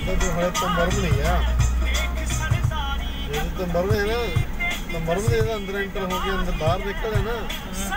तो हरे तो मर्म नहीं है, तो मर्म है ना, तो मर्म ने अंदर एंटर हो गया, अंदर बाहर निकल है ना,